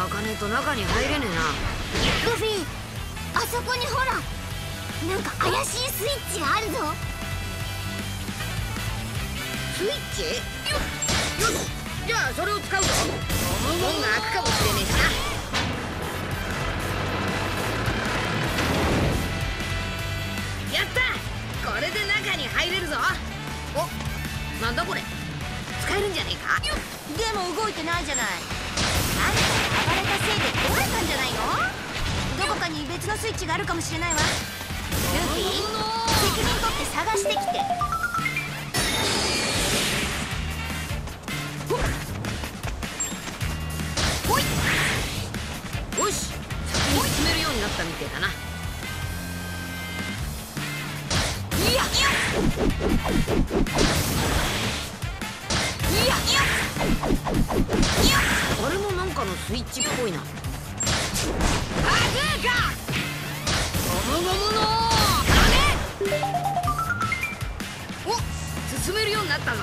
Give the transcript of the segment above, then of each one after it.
開かねえと中に入れねえな。 ルフィ、あそこにほら、なんか怪しいスイッチがあるぞ。 スイッチ？よし、じゃあそれを使うぞ。門が開くかもしれねえしな。やった！これで中に入れるぞ。お、なんだこれ、使えるんじゃねえか。 でも動いてないじゃない。あんたが暴れたせいで壊れたんじゃないの？どこかに別のスイッチがあるかもしれないわ。ルフィ、責任取って探してきて。ほい。 よし、先に進めるようになったみてえだな。 いやあれもなんかのスイッチっぽいな。バズーカ！ゴムゴムの金！お、進めるようになったぞ。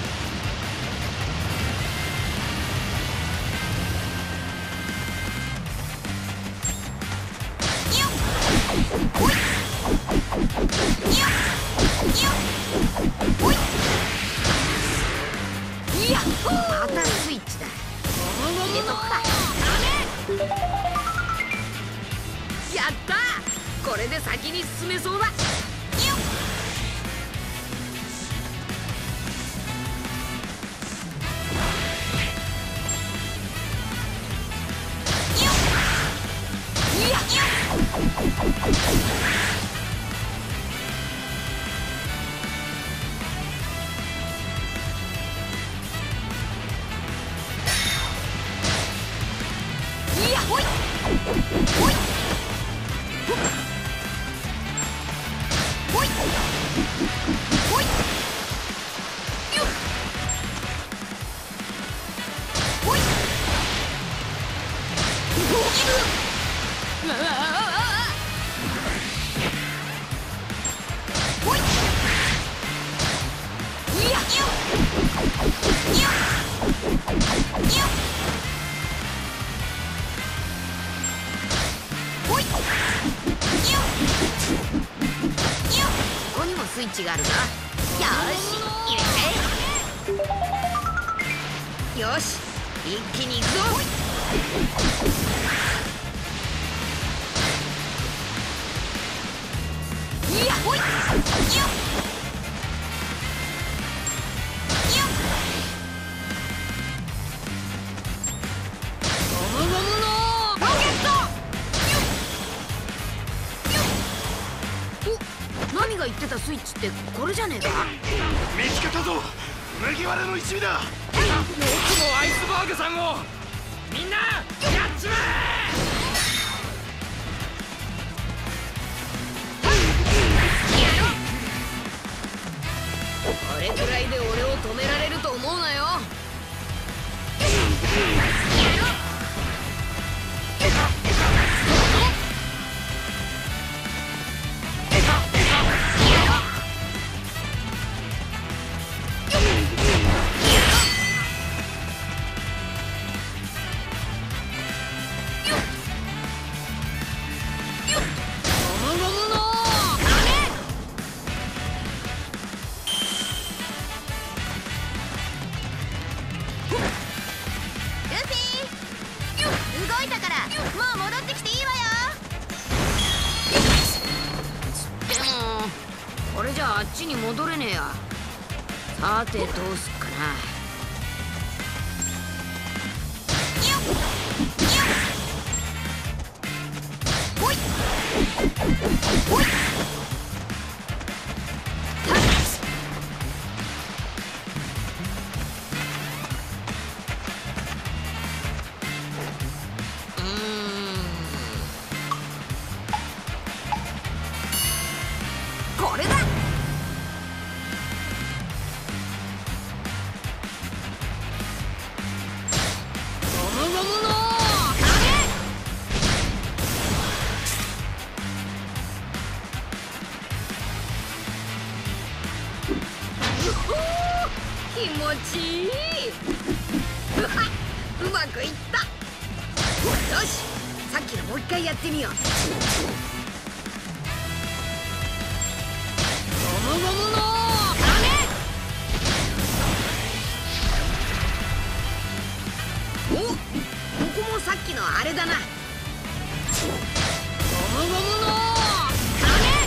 またスイッチだ。入れとくか。やった！これで先に進めそうだ。ここにもスイッチがあるな。よし、入れて。よし、一気に行くぞ。ゴムゴムのロケット！お、何が言ってたスイッチってこれじゃねえか。 見つけたぞ、麦わらの一味だ。 僕もアイスバーグさんをみんなやっちまえ！ これくらいで俺を止められると思うなよ。これじゃあっちに戻れねえや。さてどうすっかな。これだ。ゴムゴムの気持ちいい。うまくいった。 よし、さっきのもう一回やってみよう。ゴムゴムの鐘。お、ここもさっきのあれだな。ゴムゴムの鐘。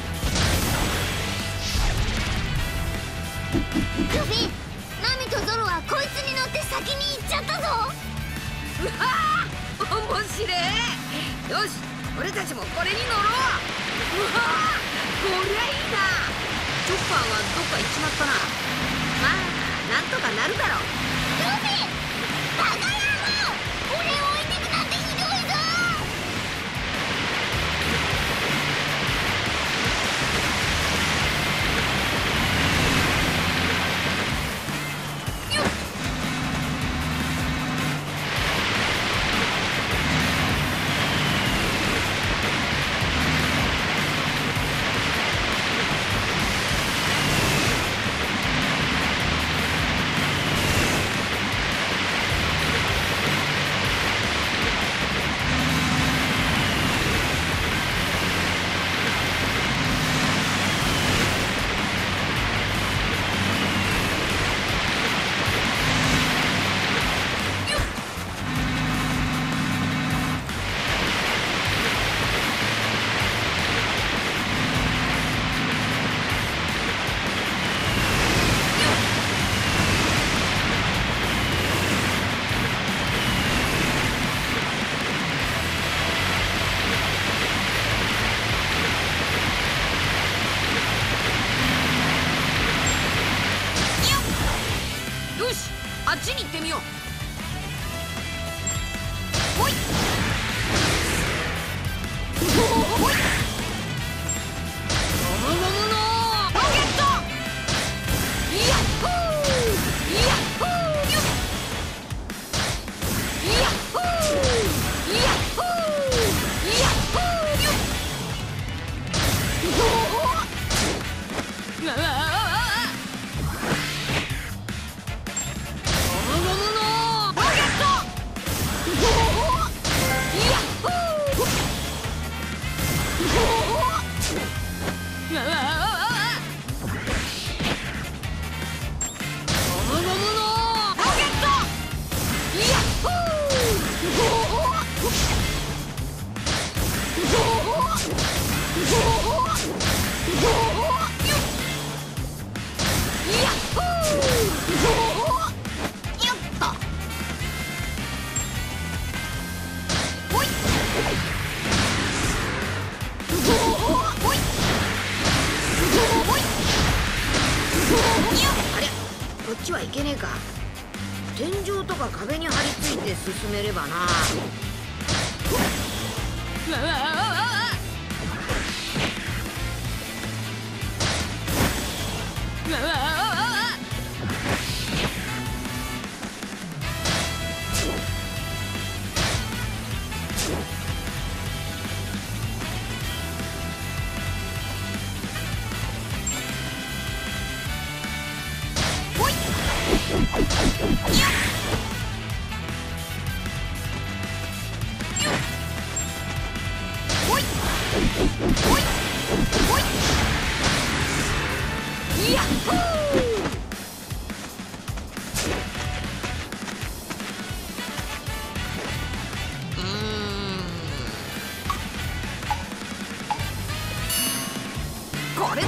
ルフィ、ナミとゾロはこいつに乗って先に行っちゃったぞ。 うわー、面白い。よし、俺たちもこれに乗ろう。うわー、こりゃいいな。チョッパーはどっか行っちまったな。まあ、なんとかなるだろう。 ルフィ、バカ野郎、俺を置いてくなんてひどいぞ。 よし、あっちに行ってみよう。ほい。ほい。ゴムゴムのロケット。ヤッホー、ヤッホー、よっ。ヤッホー、ヤッホー、ヤッホー、よっ。うわあ。こっちはいけねえか。天井とか壁に張り付いて進めればな。これだ。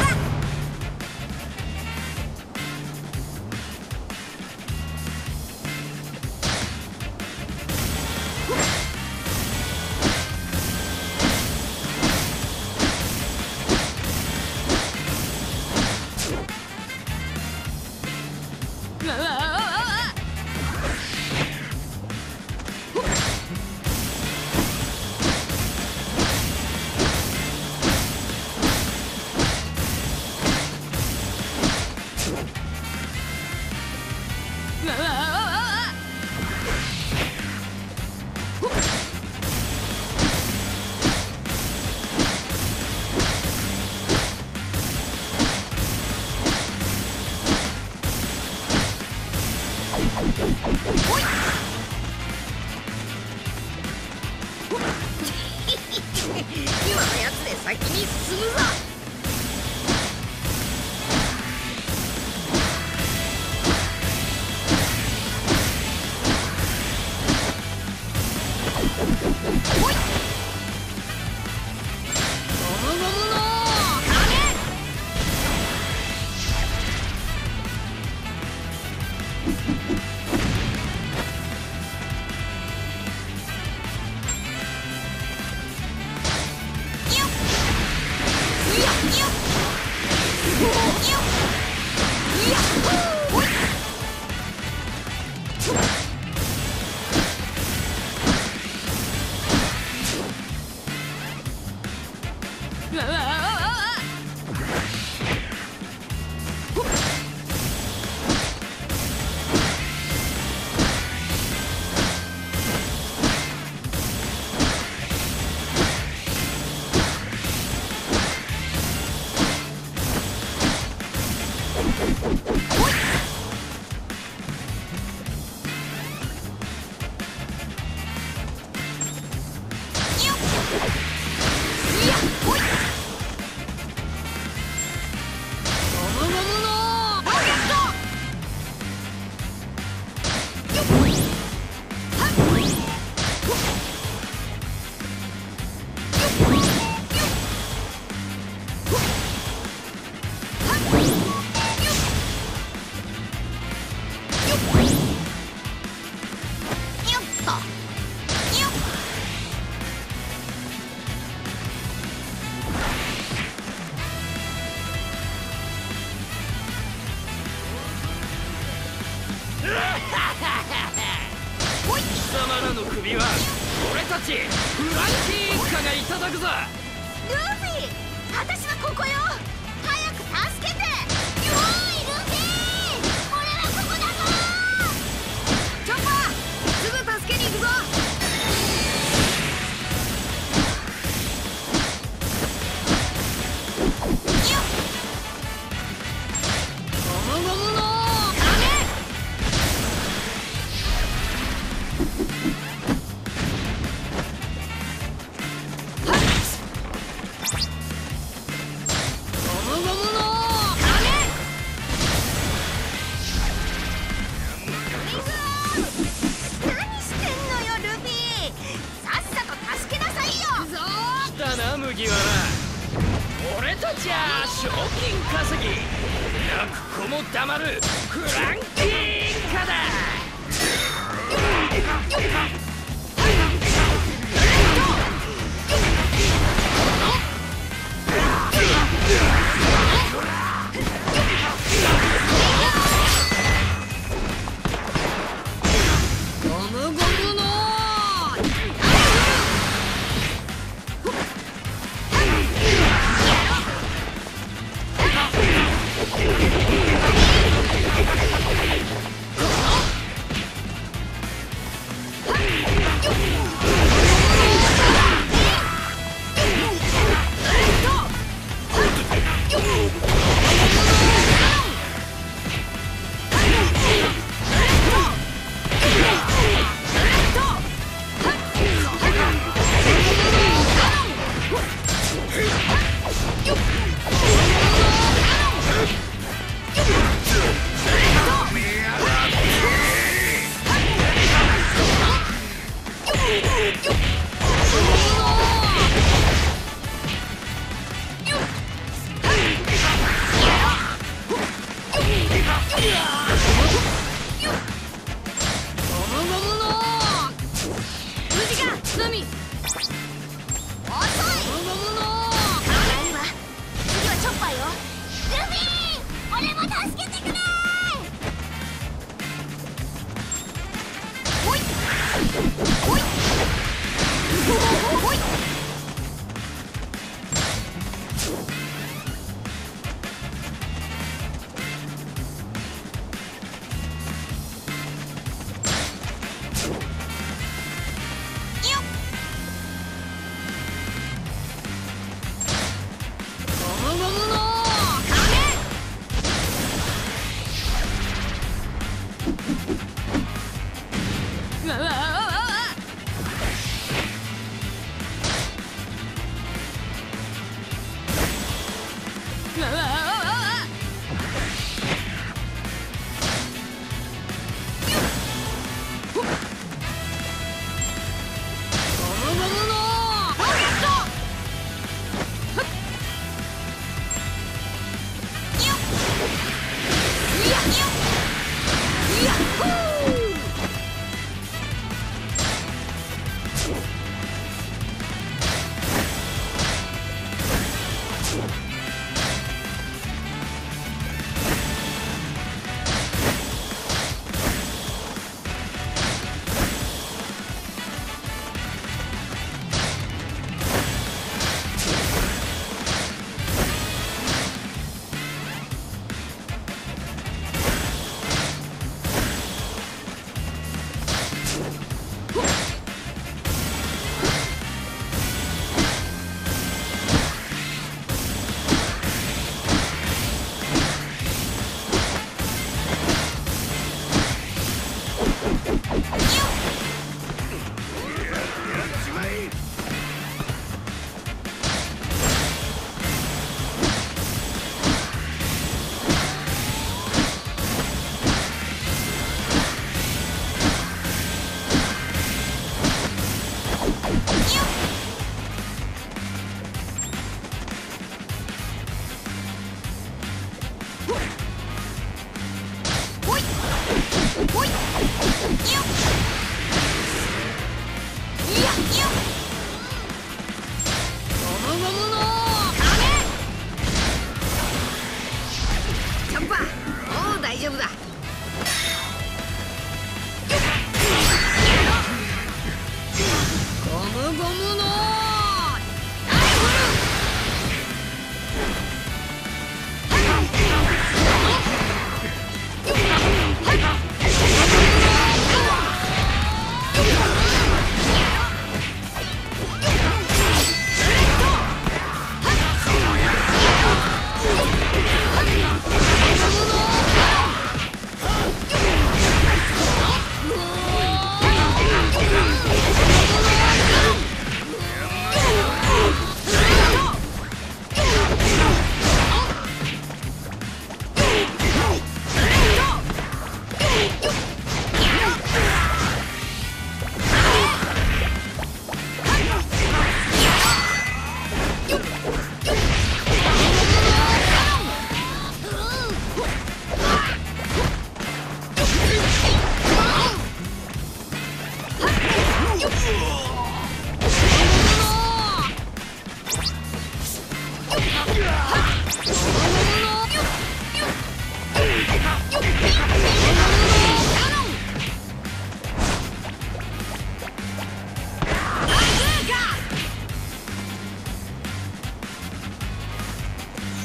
進むぞ。ほい。ゴムゴムの羽。 貴様らの首は俺たちフランキー一家がいただくぞ。 ルフィ、私はここよ。早く助けて。よーいルフィ、俺はここだぞ。 チョッパー、すぐ助けに行くぞ。ゴムゴムの羽。 何してんのよルフィ、さっさと助けなさいよ。 来たな麦わら。俺たちは賞金稼ぎ、泣く子も黙るフランキー一家だ。 ゴムゴムのほいよっいやよっゴムゴムのチョッパー、もう大丈夫だ。ゴムゴムのライフ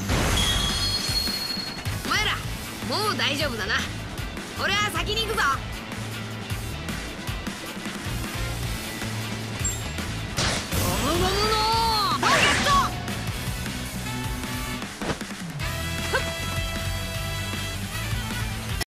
もう大丈夫だな。俺は先に行くぞ。